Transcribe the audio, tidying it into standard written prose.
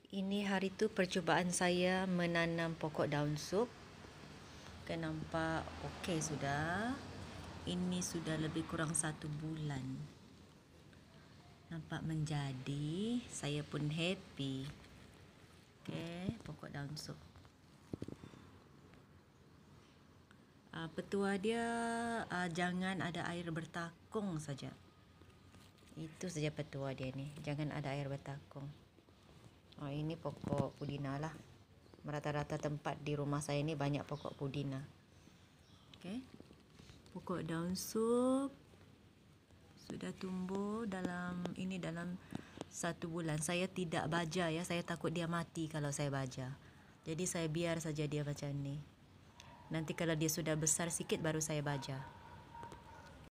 Ini hari tu percubaan saya menanam pokok daun sup. Kan nampak okey sudah. Ini sudah lebih kurang 1 bulan. Nampak menjadi. Saya pun happy. Okey, pokok daun sup. Petua dia jangan ada air bertakung saja. Itu saja petua dia ni. Jangan ada air bertakung. Ini pokok pudina lah. Rata-rata tempat di rumah saya ni banyak pokok pudina. Okey. Pokok daun sup sudah tumbuh dalam 1 bulan. Saya tidak baja ya. Saya takut dia mati kalau saya baja. Jadi saya biar saja dia macam ni. Nanti kalau dia sudah besar sikit baru saya baja.